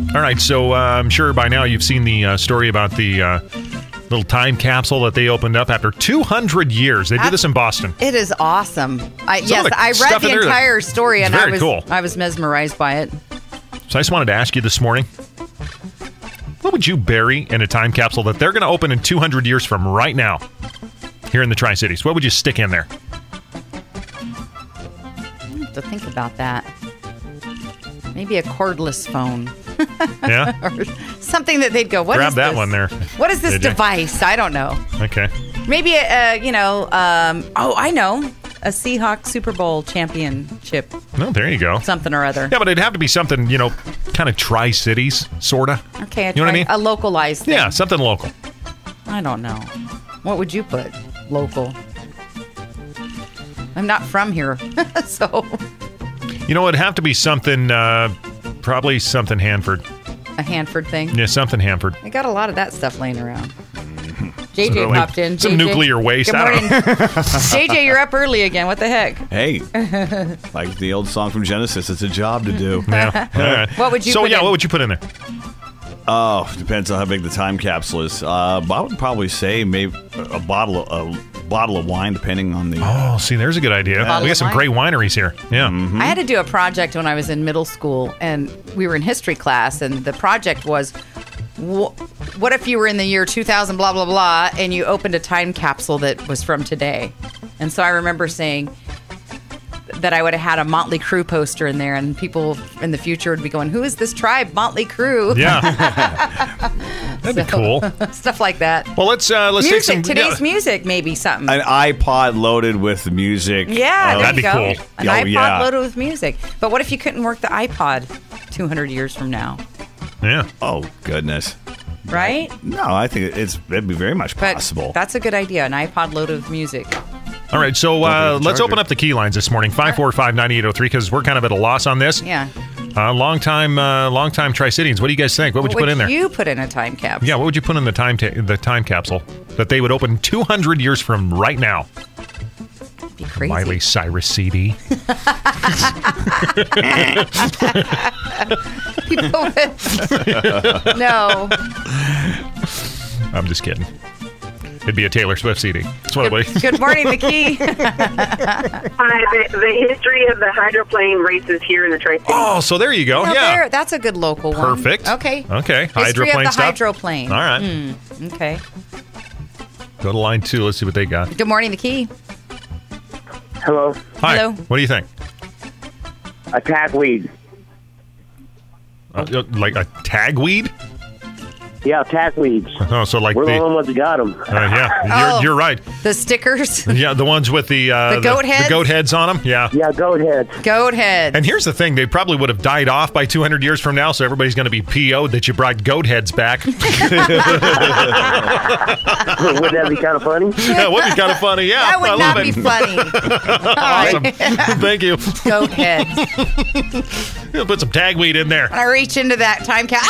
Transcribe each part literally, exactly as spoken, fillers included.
All right, so uh, I'm sure by now you've seen the uh, story about the uh, little time capsule that they opened up after two hundred years. They did this in Boston. It is awesome. I, Some yes, of the I read stuff the in there entire story, and I very was cool. I was mesmerized by it. So I just wanted to ask you this morning, what would you bury in a time capsule that they're going to open in two hundred years from right now here in the Tri-Cities? What would you stick in there? I have to think about that. Maybe a cordless phone. Yeah? Or something that they'd go, what Grab is that this? one there. What is this Did you? device? I don't know. Okay. Maybe, a, uh, you know, um, oh, I know. A Seahawks Super Bowl championship. No, there you go. Something or other. Yeah, but it'd have to be something, you know, kind of Tri-Cities, sort of. Okay, I You know what I tried mean? a localized thing. Yeah, something local. I don't know. What would you put? Local. I'm not from here, so. You know, it'd have to be something, uh, probably something Hanford. A Hanford thing? Yeah, something Hanford. I got a lot of that stuff laying around. J J So, popped like, in. some J J. nuclear waste. Good I morning. don't know. J J, you're up early again. What the heck? Hey, like the old song from Genesis, it's a job to do. Yeah. All right. What would you So, put yeah, in? what would you put in there? Oh, depends on how big the time capsule is. Uh, I would probably say maybe a bottle of, a bottle of wine, depending on the. Oh, see, there's a good idea. Bottle We got of some wine? great wineries here. Yeah. I had to do a project when I was in middle school, and we were in history class, and the project was, wh- what if you were in the year two thousand, blah, blah, blah, and you opened a time capsule that was from today? And so I remember saying that I would have had a Motley Crue poster in there, and people in the future would be going, who is this tribe, Motley Crue? Yeah. That'd be cool. Stuff like that. Well, let's uh, let's Music, take some. today's yeah. music, maybe something. An iPod loaded with music. Yeah, of- there that'd you be go. cool. An Oh, iPod yeah. loaded with music. But what if you couldn't work the iPod two hundred years from now? Yeah. Oh goodness. Right? No, I think it's it'd be very much But possible. that's a good idea. An iPod loaded with music. All right, so uh, Don't be the let's charger. open up the key lines this morning, five four five, nine eight zero three, because we're kind of at a loss on this. Yeah. Uh, long time, uh, long time Tri-Cities. What do you guys think? What would What you put in there? you put in a time capsule? Yeah, what would you put in the time ta- the time capsule that they would open two hundred years from right now? It'd be crazy. Miley Cyrus C D. People would... no. I'm just kidding. It'd be a Taylor Swift C D. That's what it would be. Good morning, the key. Hi, the, the history of the hydroplane races here in the Tri-Cities. Oh, so there you go. Well, yeah. there, that's a good local one. Perfect. Okay. Okay. History Hydroplane of the stuff. hydroplane. All right. Mm, okay. Go to line two. Let's see what they got. Good morning, the key. Hello. Hi. Hello. What do you think? A tagweed. Uh, like a tagweed? Yeah, tagweeds. Oh, so like We're the the. only ones that got them. Uh, yeah, Oh. you're, you're right. The stickers. Yeah, the ones with the uh, The goat heads? the goat heads on them. Yeah. Yeah, goat heads. Goat heads. And here's the thing: they probably would have died off by two hundred years from now, so everybody's going to be P O'd that you brought goat heads back. Wouldn't that be kind of funny? That would be kind of funny. Yeah, that would I not love be it. funny. Awesome. Thank you. Goat heads. We'll put some tagweed in there. I reach into that time cap.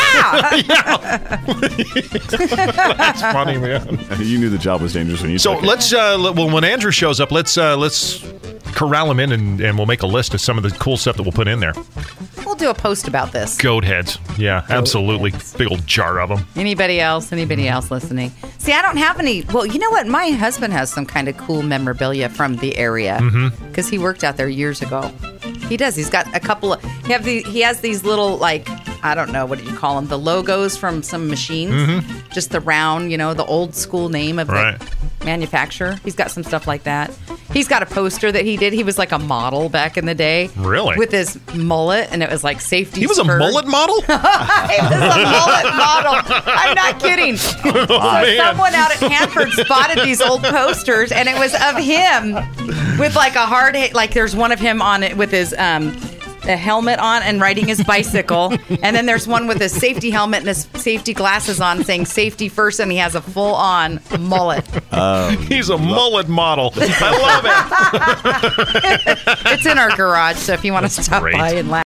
Ah! That's funny, man. You knew the job was dangerous when you So took it. let's. Uh, l- well, when Andrew shows up, let's uh, let's corral him in, and, and we'll make a list of some of the cool stuff that we'll put in there. We'll do a post about this. Goat heads. Yeah, absolutely. Big old jar of them. Anybody else? Anybody else listening? See, I don't have any. Well, you know what? My husband has some kind of cool memorabilia from the area because Mm-hmm. he worked out there years ago. He does. He's got a couple of. He have the. He has these little like I don't know what do you call them? The logos from some machines. Just the round, you know, the old school name of Right. the manufacturer. He's got some stuff like that. He's got a poster that he did. He was like a model back in the day. Really? With his mullet, and it was like safety. He was a spur. mullet model? He was a mullet model. I'm not kidding. so man. someone out at Hanford spotted these old posters, and it was of him with like a hard hit. Like there's one of him on it with his um, a helmet on and riding his bicycle, and then there's one with his safety helmet and his safety glasses on, saying "safety first," and he has a full on mullet. He's a mullet model. I love it. It's in our garage, so if you want to stop great. by and laugh.